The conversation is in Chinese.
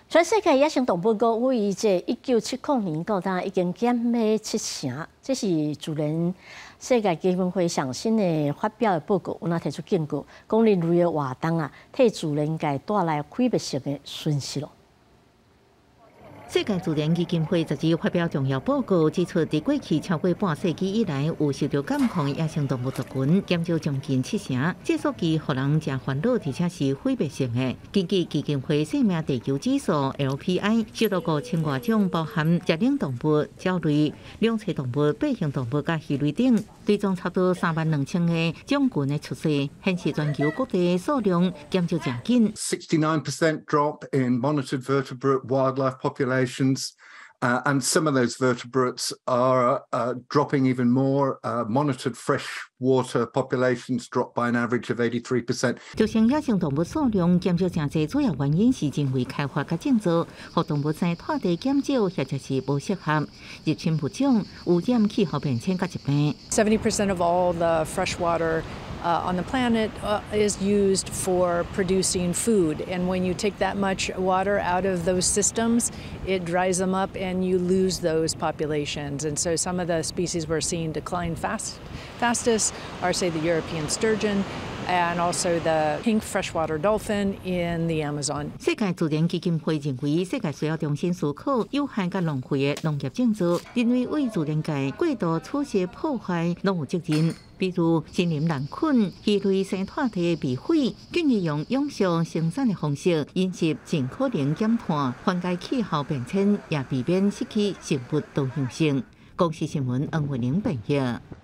全世界野生动物国为这1970年到今已经减灭70%，这是自然世界基金会上新的发表的报告，有提出警告，讲人类的活动替自然界带来毁灭性的损失咯。 世界自然基金会10日发表重要报告，指出，在过去超过半世纪以来，有受到监控野生动物族群减少将近70%，这数据让人真烦恼，而且是毁灭性的。根据基金会生命地球指数 （LPI），受到5000多种包含食冷动物、鸟类、两栖动物、爬行动物甲鱼类等，对总差不多32000个种群的出世，显示全球各地数量减少真紧。 69% drop in monitored vertebrate wildlife populations. And some of those vertebrates are dropping even more. Monitored freshwater populations drop by an average of 83%. 造成野生动物数量减少真济，主要原因是人为开发甲建造，和动物生态地减少，或者是无适合，入侵物种、污染、气候变迁甲疾病。 70% of all the fresh water on the planet is used for producing food. And when you take that much water out of those systems, it dries them up and you lose those populations. And so some of the species we're seeing decline fastest are, say, the European sturgeon, and also the pink freshwater dolphin in the Amazon. 世界自然基金会认为，世界需要重新思考有害甲浪费的农业政策，因为为自然界过度处理破坏拢有责任。比如森林滥垦、鱼类生态体的被毁，建议用永续生产的方式，引入尽可能减碳，缓解气候变迁，也避免失去生物多样性。公视新闻，恩惠玲报道。